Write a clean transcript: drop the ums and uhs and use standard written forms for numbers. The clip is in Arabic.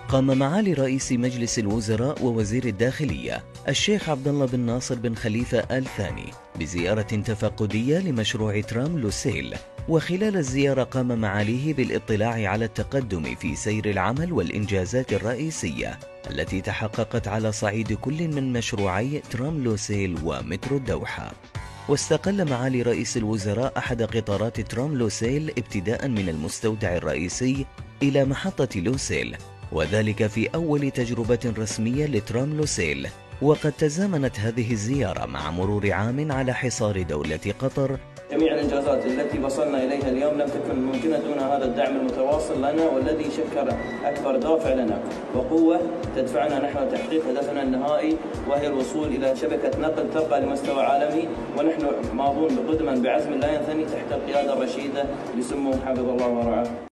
قام معالي رئيس مجلس الوزراء ووزير الداخلية الشيخ عبد الله بن ناصر بن خليفة آل ثاني بزيارة تفقدية لمشروع ترام لوسيل، وخلال الزيارة قام معاليه بالاطلاع على التقدم في سير العمل والإنجازات الرئيسية التي تحققت على صعيد كل من مشروعي ترام لوسيل ومترو الدوحة. واستقل معالي رئيس الوزراء أحد قطارات ترام لوسيل ابتداء من المستودع الرئيسي إلى محطة لوسيل، وذلك في أول تجربة رسمية لترام لوسيل. وقد تزامنت هذه الزيارة مع مرور عام على حصار دولة قطر. جميع الإنجازات التي وصلنا إليها اليوم لم تكن ممكنة دون هذا الدعم المتواصل لنا، والذي شكل أكبر دافع لنا وقوة تدفعنا نحو تحقيق هدفنا النهائي، وهي الوصول إلى شبكة نقل ترقى لمستوى عالمي. ونحن ماضون بقدما بعزم لا ينثني تحت القيادة الرشيدة لسمو حفظه الله ورعاه.